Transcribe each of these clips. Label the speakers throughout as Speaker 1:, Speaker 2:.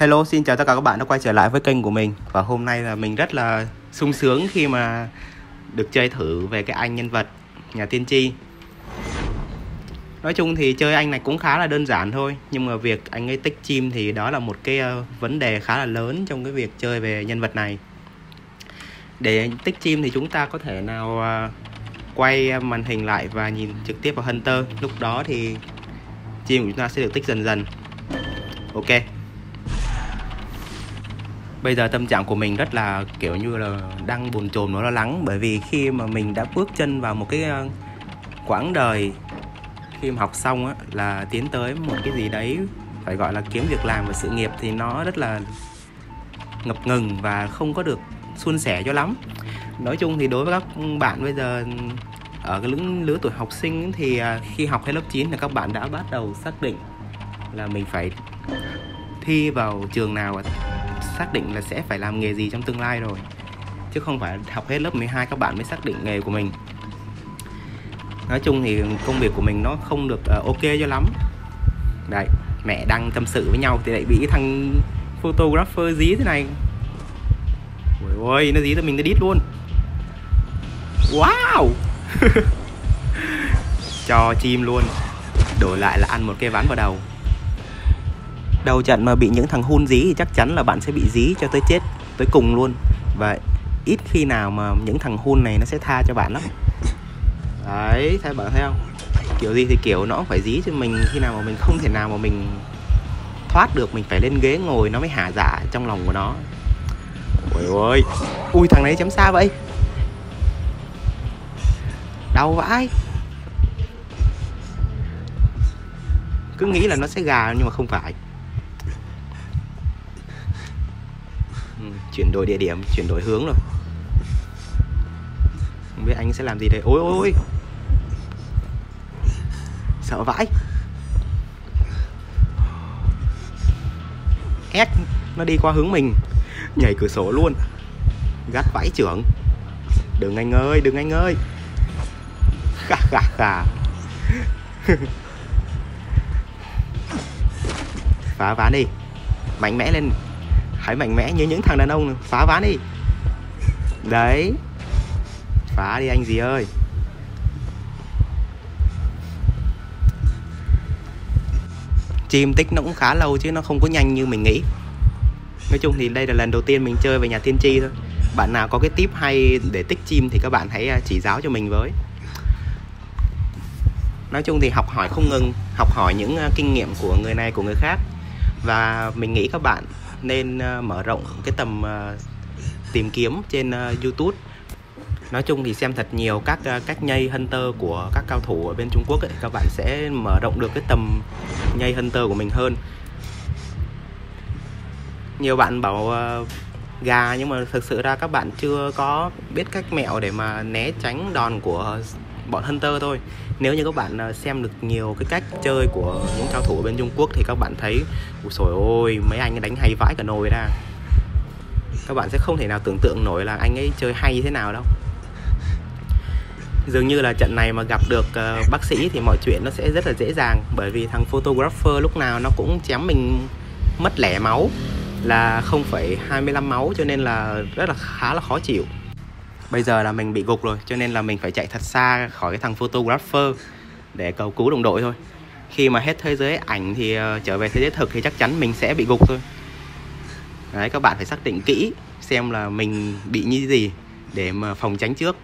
Speaker 1: Hello, xin chào tất cả các bạn đã quay trở lại với kênh của mình. Và hôm nay là mình rất là sung sướng khi mà được chơi thử về cái anh nhân vật nhà tiên tri. Nói chung thì chơi anh này cũng khá là đơn giản thôi, nhưng mà việc anh ấy tích chim thì đó là một cái vấn đề khá là lớn trong cái việc chơi về nhân vật này. Để tích chim thì chúng ta có thể nào quay màn hình lại và nhìn trực tiếp vào Hunter. Lúc đó thì chim của chúng ta sẽ được tích dần dần. Ok. Bây giờ tâm trạng của mình rất là kiểu như là đang bồn chồn và lo lắng, bởi vì khi mà mình đã bước chân vào một cái quãng đời khi mà học xong á, là tiến tới một cái gì đấy phải gọi là kiếm việc làm và sự nghiệp, thì nó rất là ngập ngừng và không có được suôn sẻ cho lắm. Nói chung thì đối với các bạn bây giờ ở cái lứa tuổi học sinh thì khi học hết lớp 9 là các bạn đã bắt đầu xác định là mình phải thi vào trường nào và xác định là sẽ phải làm nghề gì trong tương lai rồi, chứ không phải học hết lớp 12 các bạn mới xác định nghề của mình. Nói chung thì công việc của mình nó không được ok cho lắm. Đấy, mẹ đang tâm sự với nhau thì lại bị cái thằng photographer dí thế này. Ôi ôi, nó dí cho mình cái đít luôn. Wow. Cho chim luôn, đổi lại là ăn một cái ván vào đầu. Đầu trận mà bị những thằng hun dí thì chắc chắn là bạn sẽ bị dí cho tới chết, tới cùng luôn. Và ít khi nào mà những thằng hun này nó sẽ tha cho bạn lắm. Đấy, thấy bạn thấy không? Kiểu gì thì kiểu nó cũng phải dí cho mình, khi nào mà mình không thể nào mà mình thoát được, mình phải lên ghế ngồi nó mới hả dạ trong lòng của nó. Ôi ôi. Ui, thằng này chém xa vậy. Đau vãi. Cứ nghĩ là nó sẽ gà nhưng mà không phải. Chuyển đổi địa điểm, chuyển đổi hướng rồi. Không biết anh sẽ làm gì đây. Ôi ôi ôi. Sợ vãi. Ét, nó đi qua hướng mình, nhảy cửa sổ luôn. Gắt vãi trưởng. Đừng anh ơi, đừng anh ơi. Khà khà khà. Phá ván đi. Mạnh mẽ lên. Hãy mạnh mẽ như những thằng đàn ông. Phá ván đi. Đấy. Phá đi anh gì ơi. Chim tích nó cũng khá lâu chứ nó không có nhanh như mình nghĩ. Nói chung thì đây là lần đầu tiên mình chơi về nhà tiên tri thôi. Bạn nào có cái tip hay để tích chim thì các bạn hãy chỉ giáo cho mình với. Nói chung thì học hỏi không ngừng, học hỏi những kinh nghiệm của người này của người khác. Và mình nghĩ các bạn nên mở rộng cái tầm tìm kiếm trên YouTube. Nói chung thì xem thật nhiều các cách nhây Hunter của các cao thủ ở bên Trung Quốc ấy, các bạn sẽ mở rộng được cái tầm nhây Hunter của mình hơn. Nhiều bạn bảo gà, nhưng mà thực sự ra các bạn chưa có biết cách mẹo để mà né tránh đòn của bọn Hunter thôi. Nếu như các bạn xem được nhiều cái cách chơi của những cao thủ ở bên Trung Quốc thì các bạn thấy ôi trời ơi, mấy anh ấy đánh hay vãi cả nồi ra. Các bạn sẽ không thể nào tưởng tượng nổi là anh ấy chơi hay như thế nào đâu. Dường như là trận này mà gặp được bác sĩ thì mọi chuyện nó sẽ rất là dễ dàng, bởi vì thằng photographer lúc nào nó cũng chém mình mất lẻ máu là 0,25 máu, cho nên là rất là khá là khó chịu. Bây giờ là mình bị gục rồi, cho nên là mình phải chạy thật xa khỏi cái thằng photographer để cầu cứu đồng đội thôi. Khi mà hết thế giới ảnh thì trở về thế giới thực thì chắc chắn mình sẽ bị gục thôi. Đấy, các bạn phải xác định kỹ xem là mình bị như gì để mà phòng tránh trước.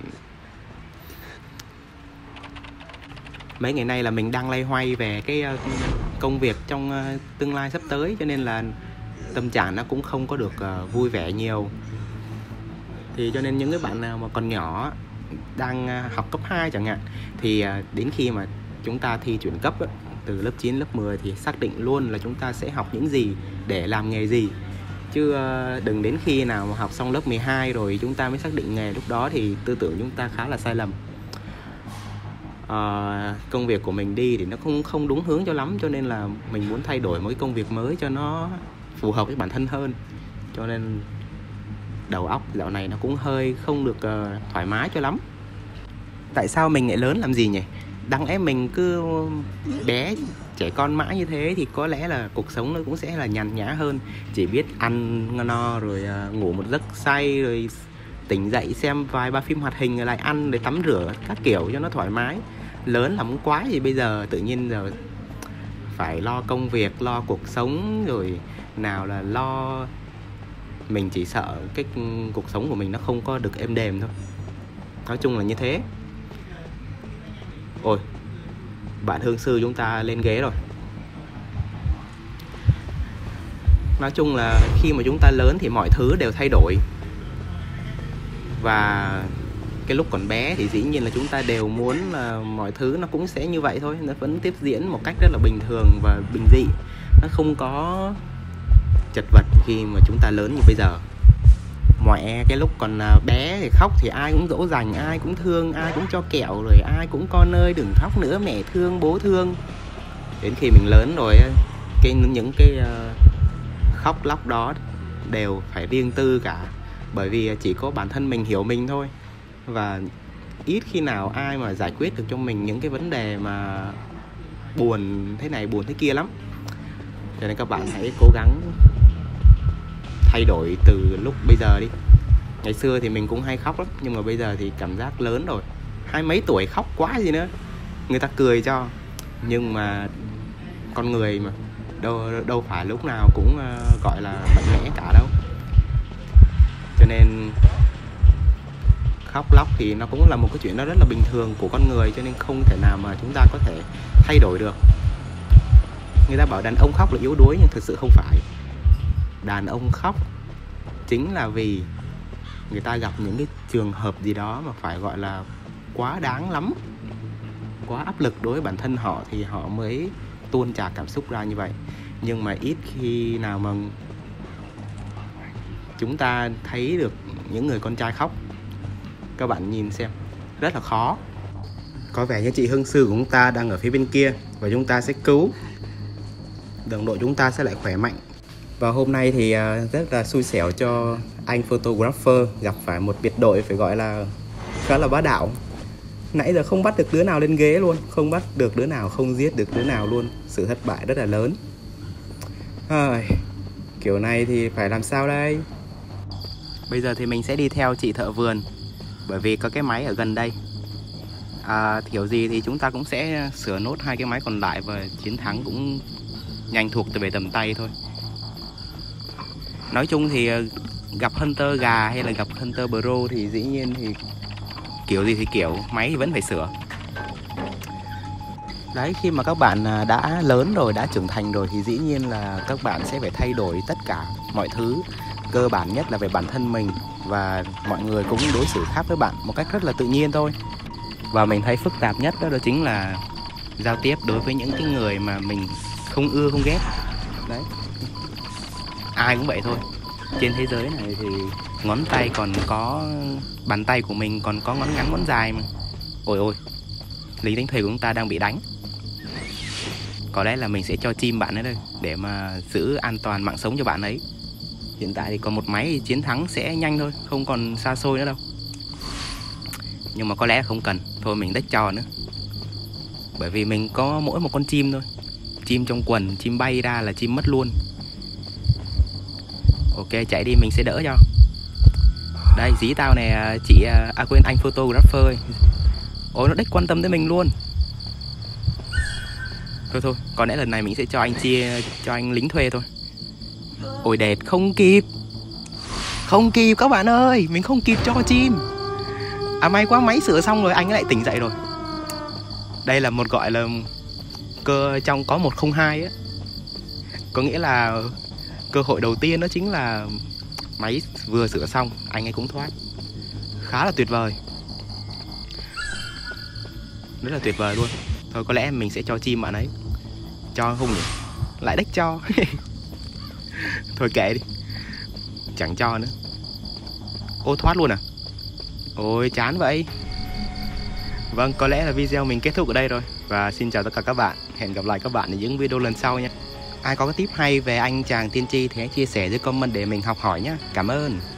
Speaker 1: Mấy ngày nay là mình đang loay hoay về cái công việc trong tương lai sắp tới, cho nên là tâm trạng nó cũng không có được vui vẻ nhiều. Thì cho nên những cái bạn nào mà còn nhỏ đang học cấp 2 chẳng hạn, thì đến khi mà chúng ta thi chuyển cấp ấy, từ lớp 9, lớp 10 thì xác định luôn là chúng ta sẽ học những gì để làm nghề gì. Chứ đừng đến khi nào mà học xong lớp 12 rồi chúng ta mới xác định nghề, lúc đó thì tư tưởng chúng ta khá là sai lầm. Công việc của mình đi thì nó không đúng hướng cho lắm, cho nên là mình muốn thay đổi một cái công việc mới cho nó phù hợp với bản thân hơn. Cho nên đầu óc dạo này nó cũng hơi không được thoải mái cho lắm. Tại sao mình lại lớn làm gì nhỉ? Đáng lẽ mình cứ bé trẻ con mãi như thế thì có lẽ là cuộc sống nó cũng sẽ là nhàn nhã hơn. Chỉ biết ăn no rồi ngủ một giấc say, rồi tỉnh dậy xem vài ba phim hoạt hình rồi lại ăn, rồi tắm rửa các kiểu cho nó thoải mái. Lớn là muốn quái gì bây giờ, tự nhiên giờ phải lo công việc, lo cuộc sống, rồi nào là lo. Mình chỉ sợ cái cuộc sống của mình nó không có được êm đềm thôi. Nói chung là như thế. Ôi, bạn hương sư chúng ta lên ghế rồi. Nói chung là khi mà chúng ta lớn thì mọi thứ đều thay đổi. Và cái lúc còn bé thì dĩ nhiên là chúng ta đều muốn là mọi thứ nó cũng sẽ như vậy thôi. Nó vẫn tiếp diễn một cách rất là bình thường và bình dị. Nó không có chật vật khi mà chúng ta lớn như bây giờ. Mẹ cái lúc còn bé thì khóc thì ai cũng dỗ dành, ai cũng thương, ai cũng cho kẹo, rồi ai cũng con ơi đừng khóc nữa, mẹ thương, bố thương. Đến khi mình lớn rồi, những cái khóc lóc đó đều phải riêng tư cả. Bởi vì chỉ có bản thân mình hiểu mình thôi. Và ít khi nào ai mà giải quyết được cho mình những cái vấn đề mà buồn thế này buồn thế kia lắm. Cho nên các bạn hãy cố gắng thay đổi từ lúc bây giờ đi. Ngày xưa thì mình cũng hay khóc lắm, nhưng mà bây giờ thì cảm giác lớn rồi, 20 mấy tuổi khóc quá gì nữa, người ta cười cho. Nhưng mà con người mà đâu phải lúc nào cũng gọi là mạnh mẽ cả đâu. Cho nên khóc lóc thì nó cũng là một cái chuyện đó rất là bình thường của con người. Cho nên không thể nào mà chúng ta có thể thay đổi được. Người ta bảo đàn ông khóc là yếu đuối, nhưng thực sự không phải. Đàn ông khóc chính là vì người ta gặp những cái trường hợp gì đó mà phải gọi là quá đáng lắm, quá áp lực đối với bản thân họ, thì họ mới tuôn trào cảm xúc ra như vậy. Nhưng mà ít khi nào mà chúng ta thấy được những người con trai khóc. Các bạn nhìn xem, rất là khó. Có vẻ như chị hương sư của chúng ta đang ở phía bên kia, và chúng ta sẽ cứu. Đồng đội chúng ta sẽ lại khỏe mạnh. Và hôm nay thì rất là xui xẻo cho anh photographer gặp phải một biệt đội phải gọi là khá là bá đạo. Nãy giờ không bắt được đứa nào lên ghế luôn, không bắt được đứa nào, không giết được đứa nào luôn. Sự thất bại rất là lớn. Kiểu này thì phải làm sao đây? Bây giờ thì mình sẽ đi theo chị thợ vườn, bởi vì có cái máy ở gần đây. Kiểu gì thì chúng ta cũng sẽ sửa nốt 2 cái máy còn lại, và chiến thắng cũng nhanh thuộc về tầm tay thôi. Nói chung thì gặp Hunter gà hay là gặp Hunter Pro thì dĩ nhiên thì kiểu gì thì kiểu, máy thì vẫn phải sửa. Đấy, khi mà các bạn đã lớn rồi, đã trưởng thành rồi thì dĩ nhiên là các bạn sẽ phải thay đổi tất cả mọi thứ. Cơ bản nhất là về bản thân mình, và mọi người cũng đối xử khác với bạn một cách rất là tự nhiên thôi. Và mình thấy phức tạp nhất đó chính là giao tiếp đối với những cái người mà mình không ưa, không ghét. Đấy, ai cũng vậy thôi. Trên thế giới này thì ngón tay còn có, bàn tay của mình còn có ngón ngắn ngón dài mà. Ôi ôi, lính đánh thuê của chúng ta đang bị đánh. Có lẽ là mình sẽ cho chim bạn ấy đây, để mà giữ an toàn mạng sống cho bạn ấy. Hiện tại thì còn một máy thì chiến thắng sẽ nhanh thôi, không còn xa xôi nữa đâu. Nhưng mà có lẽ không cần, thôi mình đếch cho nữa. Bởi vì mình có mỗi một con chim thôi. Chim trong quần, chim bay ra là chim mất luôn. Ok, chạy đi, mình sẽ đỡ cho. Đây, dí tao nè chị, quên, anh photographer ơi. Ôi, nó đếch quan tâm tới mình luôn. Thôi, có lẽ lần này mình sẽ cho anh chia cho anh lính thuê thôi. Ôi đệt, không kịp. Không kịp các bạn ơi, mình không kịp cho chim. May quá, máy sửa xong rồi anh ấy lại tỉnh dậy rồi. Đây là một gọi là cơ trong có 102 á. Có nghĩa là cơ hội đầu tiên đó chính là máy vừa sửa xong anh ấy cũng thoát. Khá là tuyệt vời. Rất là tuyệt vời luôn. Thôi có lẽ mình sẽ cho chim bạn ấy. Cho không nhỉ? Lại đếch cho. Thôi kệ đi, chẳng cho nữa. Ô, thoát luôn à? Ôi chán vậy. Vâng, có lẽ là video mình kết thúc ở đây rồi. Và xin chào tất cả các bạn. Hẹn gặp lại các bạn ở những video lần sau nha. Ai có cái tip hay về anh chàng tiên tri thì hãy chia sẻ dưới comment để mình học hỏi nhé. Cảm ơn.